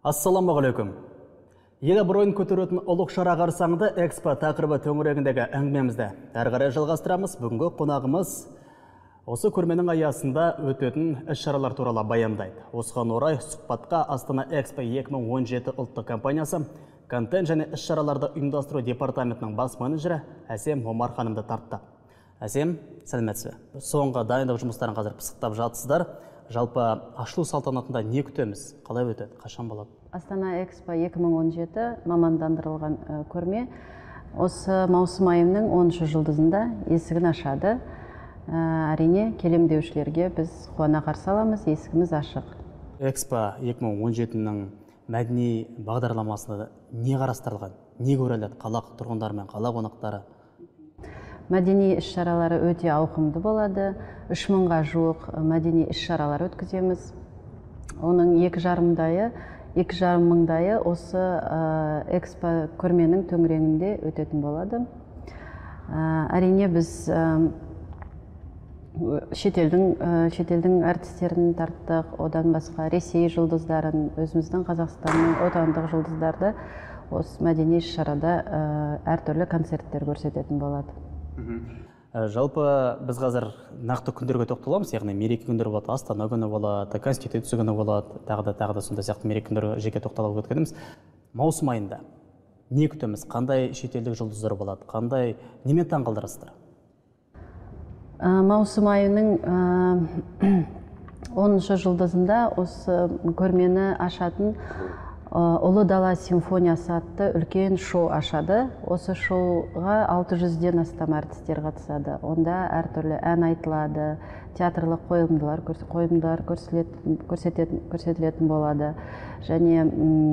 Ассаламағалейкум. Ел абыройын көтеретін ұлық шара қарсаңында экспо тақырыбы төңірегіндегі әңгімемізді әрі қарай жалғастырамыз. Бүгінгі қонағымыз осы көрменің аясында өтетін іс-шаралар туралы баяндайды. Осыған орай сұхбатқа Астана Экспо 2017 ұлттық компаниясы контент және іс-шараларды ұйымдастыру департаментінің бас менеджері Әсем Омар ханымды тартты. Әсем, сәлеметсіз бе? Соңғы дайындық жұмыстарын қазір пысықтап жатсыздар. Жалпы ашылу салтанатында не күтеміз? Қалай өтеді? Қашан болады? Астана Экспо 2017 мамандандырылған көрме осы маусым айының 10 жұлдызында есігін ашады. Әрине, келемдеушілерге біз қуана қарсы аламыз, есігіміз ашық. Экспо 2017-нің мәдени бағдарламасында не қарастырылған? Не көреледі қала тұрғындары мен қала қонақтары? Мәдени іс-шаралары өте ауқымды болады. 3000-ға жуық мәдени іс-шаралар өткіземіз. Оның 2,5 мыңдайы осы экспо көрменің төңірегінде өтетін болады. Әрине, біз шетелдің әртістерін тарттық, одан басқа Ресей жұлдыздарын, өзіміздің Қазақстанның отандық жұлдыздарды осы мәдени іс-шарада әртүрлі концерттер көрсететін болады. Жалпы біз қазір нақты күндерге тоқталамыз, яғни мереке күндері болады, Астана күні болады, Конституция күні болады, тағы да сондай сияқты мереке күндерге жеке тоқталып өткеніміз. Маусым айында не күтеміз? Қандай шетелдік жұлдыздар болады? Қандай немен таңғалдырасыздар? Маусым айының 10 жұлдызында осы көрмені ашатын Ұлы дала симфониясы атты үлкен шоу ашады. Осы шоуға 600-ден астам әртістер қатысады. Онда әртүрлі ән айтылады, театрлық қойылымдар көрсетілетін болады. Және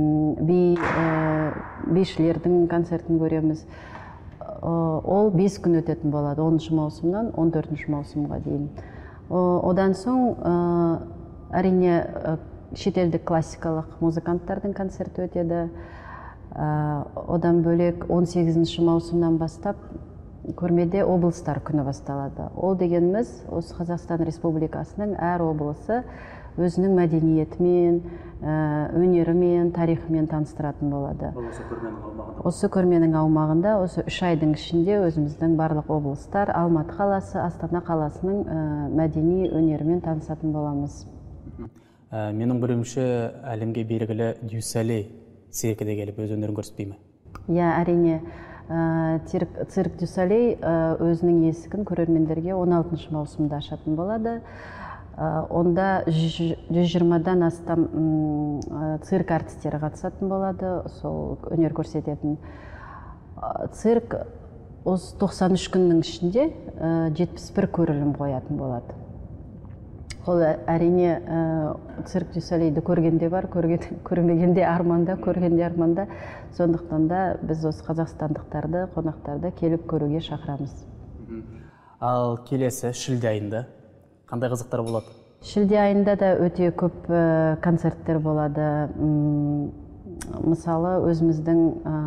бишілердің концертін көреміз. Ол 5 күн өтетін болады, 10 маусымнан 14 маусымға дейін. Одан соң әрине шетелдік классикалық музыканттардың концерті өтеді. Одан бөлек 18 маусымнан бастап көрмеде облыстар күні басталады. Ол дегеніміз, осы Қазақстан Республикасының әр облысы өзінің мәдениетімен, өнерімен, тарихымен таныстыратын болады. Осы көрменің аумағында, осы 3 айдың ішінде өзіміздің барлық облыстар, Алматы қаласы, Астана қаласының мәдени өнерімен танысатын боламыз. Менің білуімше әлемге белгілі Дюсалей циркіде келіп өз өнерін көрсетпей ме? Әрине, цирк Дюсалей өзінің есігін көрермендерге 16 маусымда ашатын болады. Онда 120-дан астам цирк әртістері қатысатын болады, сол өнер көрсететін. Цирк 93 күннің ішінде 71 көрілім қоятын болады. Ол әрине цирк Дюсалейді көргенде бар, көрмегенде арманда, көргенде арманда. Сондықтан да біз осы қазақстандықтарды, қонақтарды келіп көруге шақырамыз. Ал келесі шілде айында қандай қызықтар болады? Шілде айында да өте көп концерттер болады. Мысалы, өзіміздің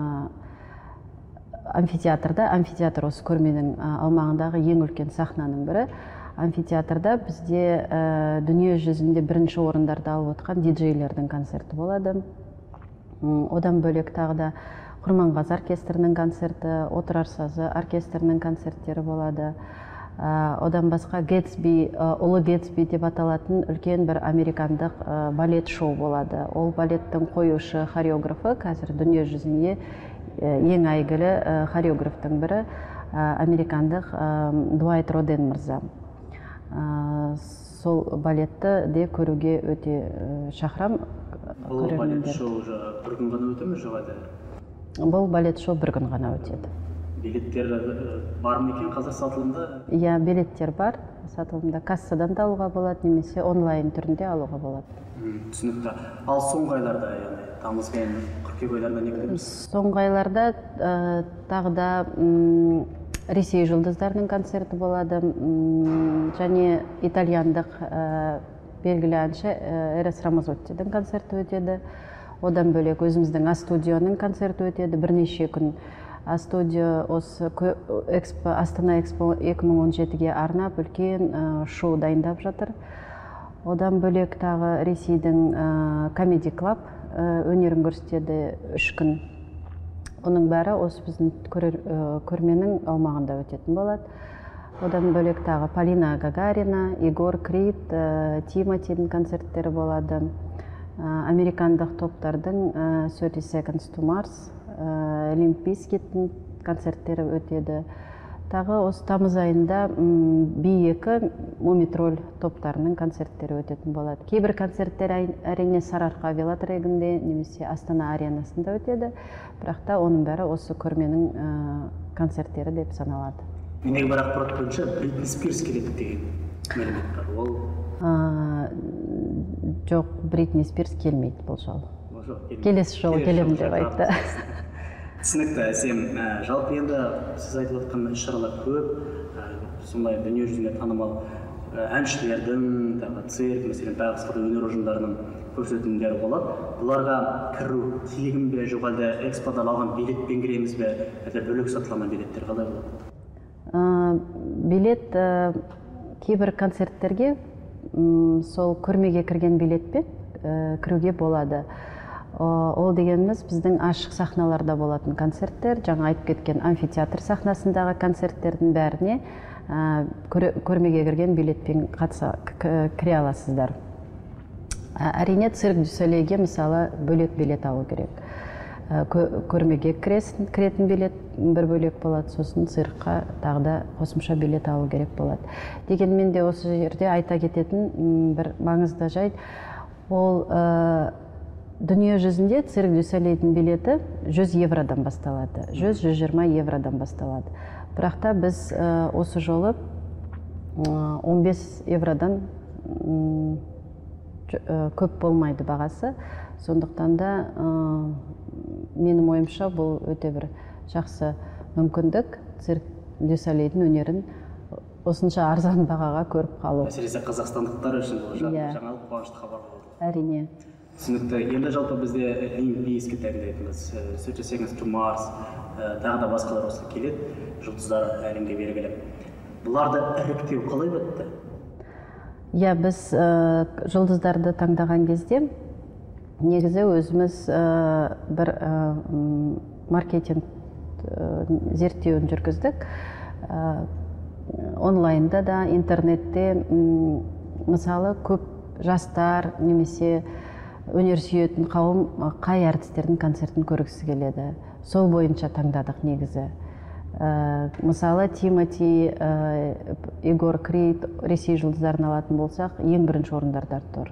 амфитеатр осы көрменің аумағындағы ең үлкен сахнаның бірі. Амфитеатрда бізде дүние жүзінде бірінші орындарды алып отқан диджейлердің концерті болады. Одан бөлек тағы да Құрманғазы оркестрінің концерті, Отырар сазы оркестрінің концерттері болады. Одан басқа Ұлы Гэтсби деп аталатын үлкен бір американдық балет шоу болады. Ол балеттің қоюшы хореографы, қазір дүние жүзінде ең әйгілі хореографтың бірі американдық Дуайт Роден мырза. Сол балетті де көруге өте шақырам. Бұл балет шоу бір күн ғана өте ме, жоғады? Бұл балет шоу бір күн ғана өтеді. Билеттер бар ма екен қазір сатылымда? Билеттер бар, сатылымда. Кассадан да алуға болады, немесе онлайн түрінде алуға болады. Түсінікті. Ал соңғы айларда, тамыз бен қыркүйек айларда не күтеміз? Соңғы айларда тағы да Ресей жұлдыздарының концерті болады, және итальяндық белгілі әнші Эрес Рамазоттидің концерті өтеді. Одан бөлек өзіміздің А-студионың концерті өтеді, бірнеше күн. А-студио осы Астана Экспо 2017-ге арнап үлкен шоу дайындап жатыр. Одан бөлек тағы Ресейдің Comedy Club өнерін көрсетеді 3 күн. Оның бәрі осы біздің көрменің аумағында өтетін болады. Одан бөлек тағы Полина Гагарина, Егор Крид, Тимотидің концерттері болады. Американдық топтардың 30 Seconds to Mars, Limp Bizkit'дің концерттері өтеді. Тағы осы тамыз айында B2 Мумитроль топтарының концерттері өтетін болады. Кейбір концерттер әрине Сарыарқа велотрегінде немесе Астана аренасында өтеді, бірақ та оның бәрі осы көрменің концерттері деп саналады. Менде бір ақпарат бойынша Бритни Спирс келеді деген мәлімет бар. Ол жоқ, Бритни Спирс келмейді бұл жолы. Келесі жолы келемін деп айтты. Түсінікті, Әсем. Жалпы енді сіз айтып отқан іс-шаралар көп, сондай дүние жүзіне танымал әншілердің, цирк, мәселен басқа да өнер ұжымдарының көрсетілімдері болады. Бұларға кіру тегін бе, жоқ әлде эксподан алған билетпен кіреміз бе, әлде бөлек сатылған билеттер қалай болады? Билет кейбір концерттерге сол көрмеге кірген билетпен кіруге болады. Ол дегеніміз біздің ашық сахналарда болатын концерттер, жаңа айтып кеткен амфитеатр сахнасындағы концерттердің бәріне көрмеге кірген билетпен кіре аласыздар. Әрине цирк дю солейге мысалы бөлек билет алу керек. Көрмеге кіретін билет бір бөлек болады, сосын циркқа тағы да қосымша билет алу керек болады. Дегенмен де осы жерде айта кететін бір маңызды жайт, ол дүние жүзінде цирк дю солейдің билеті 100 евродан басталады, 100-120 евродан басталады. Бірақ та біз осы жолы 15 евродан көп болмайды бағасы. Сондықтан да менің ойымша бұл өте бір жақсы мүмкіндік цирк дю солейдің өнерін осынша арзан бағаға көріп қалу. Әсіресе қазақстандықтар үшін бұл жаңалық, қуанышты хабар болды. Әрине. Түсінікті. Енді жалпы бізде Limp Bizkit айтыңыз, 30 Seconds to Mars, тағы да басқалар осы келеді, жұлдыздар әлемге белгілі. Бұларды іріктеу қалай өтті? Біз жұлдыздарды таңдаған кезде негізі өзіміз бір маркетинг зерттеуін жүргіздік. Онлайнда да, интернетте мысалы көп жастар немесе өнер сүйетін қауым қай әртістердің концертін көргісі келеді. Сол бойынша таңдадық негізі. Мысалы Тимоти, Егор Крид, Ресей жұлдыздарын алатын болсақ, ең бірінші орындарда тұр.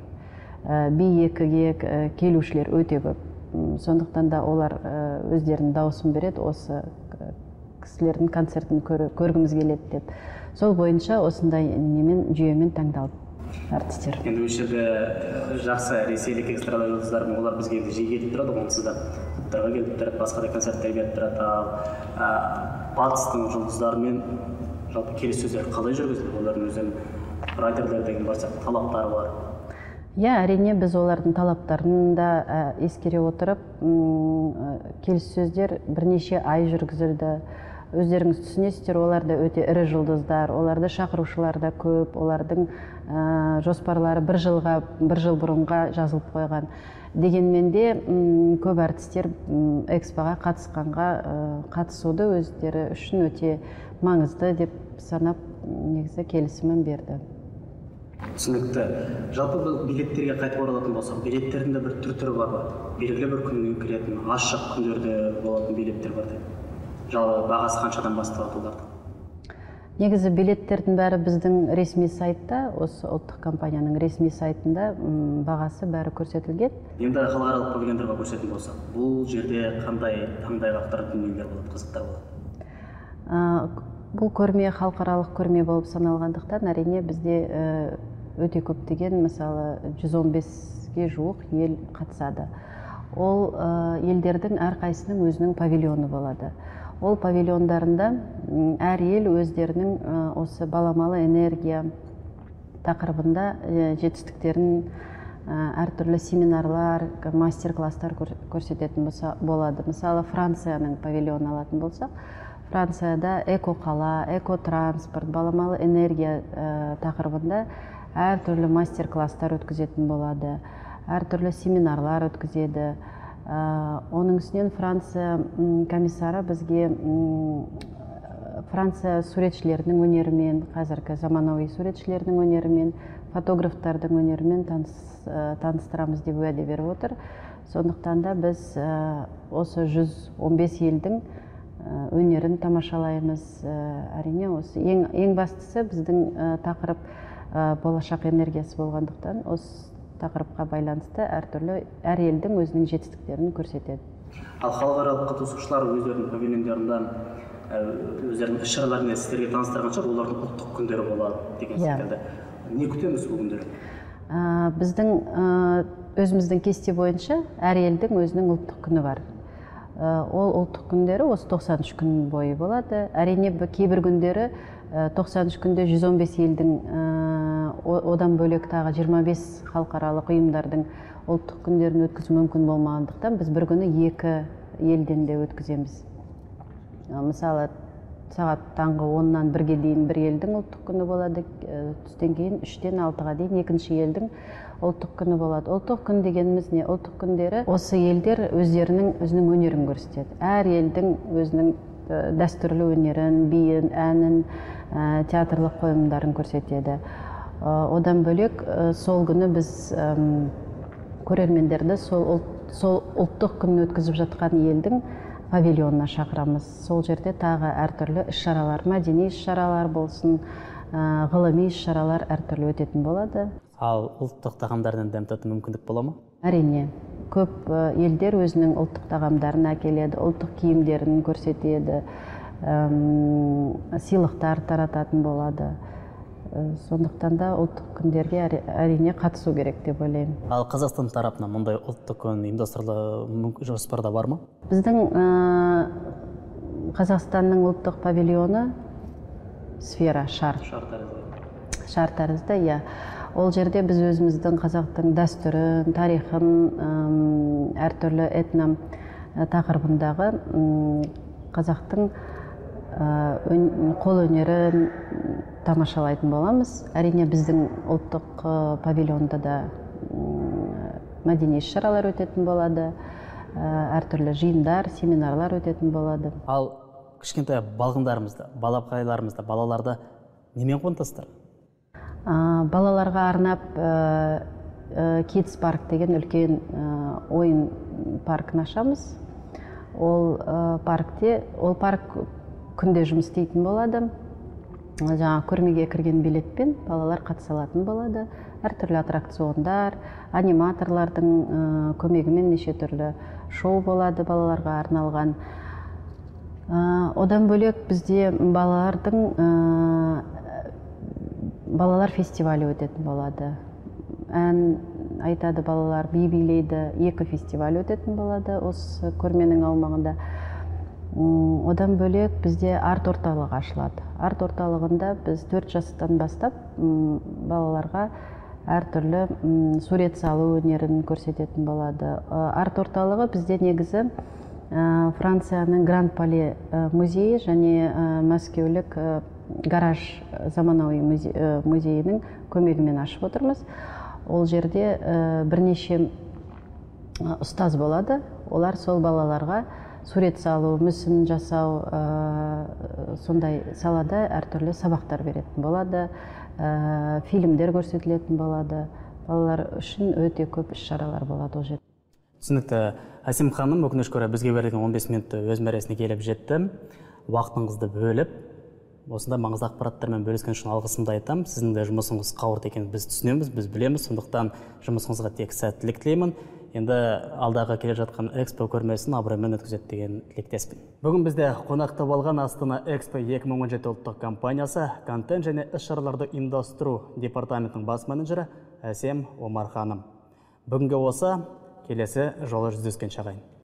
B2-ге келушілер өте көп. Сондықтан да олар өздерінің дауысын береді, осы кісілердің концертін көргіміз келеді деп. Сол бойынша осындай жүйемен таңдалды артистер. Енді осы жерде жақсы ресейлік экстрада жұлдыздар, олар бізге жиі келіп тұрады, онсыз да топтарға келіп тұрады, басқа да концерттер келіп тұрады. Батыстың жұлдыздарымен жалпы келіссөздер қалай жүргізілді? Олардың өзінің райтерлер деген барсақ талаптары бар. Әрине біз олардың талаптарын да ескере отырып, келіссөздер бірнеше ай жүргізілді. Өздеріңіз түсінесіздер, олар да өте ірі жұлдыздар, оларды шақырушылар да көп, олардың жоспарлары бір жыл бұрынға жазылып қойған. Дегенмен де көп әртістер экспоға қатысуды өздері үшін өте маңызды деп санап, негізі келісімін берді. Түсінікті. Жалпы бұл билеттерге қайтып оралатын болсақ, билеттердің де бір түр-түрі бар ба? Белгілі бір күнге кіретін, ашық күндерде болатын билеттер бар деп. Жалпы бағасы қаншадан басталады олардың? Негізі билеттердің бәрі біздің ресми сайтта, осы ұлттық компанияның ресми сайтында бағасы бәрі көрсетілген. Енді халықаралық павильондарға көрсететін болсақ, бұл жерде қандай таңдайлықтар дүниелер болады, қызықтар болады? Бұл көрме халықаралық көрме болып саналғандықтан, әрине бізде өте көптеген, мысалы 115-ге жуық ел қатысады. Ол елдердің әрқайсының өзінің павильоны болады. Ол павильондарында әр ел өздерінің осы баламалы энергия тақырыбында жетістіктерін әртүрлі семинарлар, мастер-класстар көрсететін болады. Мысалы, Францияның павильон алатын болсақ, Францияда эко-қала, эко-транспорт, баламалы энергия тақырыбында әртүрлі мастер-класстар өткізетін болады, әртүрлі семинарлар өткізеді. Оның үстінен Франция комиссары бізге Франция суретшілерінің өнерімен, қазіргі заманауи суретшілердің өнерімен, фотографтардың өнерімен таныстырамыз деп уәде беріп отыр. Сондықтан да біз осы 115 елдің өнерін тамашалаймыз. Әрине, осы ең бастысы біздің тақырып болашақ энергиясы болғандықтан, осы тақырыпқа байланысты әр елдің өзінің жетістіктерін көрсетеді. Ал халықаралық қатысушылар өздерінің павильондарында өздерінің іс-шараларын сіздерге таныстырған шығар, олардың ұлттық күндері болады деген секілді. Не күтеміз бұл күндері? Біздің өзіміздің кесте бойынша әр елдің өзінің ұлттық күні бар. Ол ұлттық күндері осы 93 күн бойы болады. Әрине, кейбір күндері 93 күнде 115 елдің, одан бөлек тағы 25 халықаралық ұйымдардың ұлттық күндерін өткізу мүмкін болмағандықтан, біз бір күні 2 елден де өткіземіз. Мысалы, сағат таңғы 10-нан 1-ге дейін бір елдің ұлттық күні болады, түстен кейін 3-тен 6-ға дейін екінші елдің ұлттық күні болады. Ұлттық күн дегеніміз не? Ұлттық күндері осы елдер өзінің өнерін көрсетеді. Әр елдің өзінің дәстүрлі өнерін, биін, әнін, театрлық қойылымдарын көрсетеді. Одан бөлек сол күні біз көрермендерді сол ұлттық күнін өткізіп жатқан елдің павильонына шақырамыз. Сол жерде тағы әртүрлі іс-шаралар, мәдени іс-шаралар болсын, ғылыми іс-шаралар әртүрлі өтетін болады. Ал ұлттық тағамдардан дәм тату мүмкіндік бола ма? Әрине, көп елдер өзінің ұлттық тағамдарын әкеледі, ұлттық киімдерін көрсетеді, сыйлықтар тарататын болады. Сондықтан да ұлттық күндерге әрине қатысу керек деп ойлаймын. Ал Қазақстан тарапынан мұндай ұлттық күн ұйымдастырылу жоспарда бар ма? Біздің Қазақстанның ұлттық павильоны сфера, шар тәрізді, иә. Ол жерде біз өзіміздің қазақтың дәстүрін, тарихын, әртүрлі этном тақырыбындағы қазақтың қол өнерін тамашалайтын боламыз. Әрине, біздің ұлттық павильонда да мәдени іс-шаралар өтетін болады, әртүрлі жиындар, семинарлар өтетін болады. Ал кішкентай балғындарымызды, балапқайларымызды, балаларды немен қуантасыздар? Балаларға арнап Kids Park деген үлкен ойын паркін ашамыз. Ол парк күнде жұмыс істейтін болады. Жаңа көрмеге кірген билетпен балалар қатыса алатын болады. Әртүрлі аттракциондар, аниматорлардың көмегімен неше түрлі шоу болады балаларға арналған. Одан бөлек бізде балалар фестивалі өтетін болады. Ән айтады балалар, би билейді, 2 фестиваль өтетін болады осы көрменің аумағында. Одан бөлек бізде арт орталығы ашылады. Арт орталығында біз 4 жастан бастап балаларға әртүрлі сурет салу өнерін көрсететін болады. Арт орталығы бізде негізі Францияның Гранд Пале музейі және мәскеулік гараж заманауи музейінің көмегімен ашып отырмыз. Ол жерде бірнеше ұстаз болады. Олар сол балаларға сурет салу, мүсін жасау, сондай салада әртүрлі сабақтар беретін болады, фильмдер көрсетілетін болады. Балалар үшін өте көп іс-шаралар болады ол жерде. Түсінікті. Әсем ханым, өкінішке орай бізге берілген 15 минутты өз мәресіне келіп жетті. Уақытыңызды бөліп, осында маңызды ақпараттармен бөліскен үшін алғысымды айтамын. Сіздің де жұмысыңыз қауырт екенін біз түсінеміз, біз білеміз. Сондықтан жұмысыңызға тек сәттілік тілеймін. Енді алдағы келе жатқан экспо көрмесін абыроймен өткізеді деген тілектеспін. Бүгін бізде қонақта болған Астана Экспо 2017 ұлттық компаниясы контент және іс-шараларды ұйымдастыру департаментінің бас менеджері Әсем Омар ханым. Бүгінгі осы, келесі жолы жүздескенше ағайын.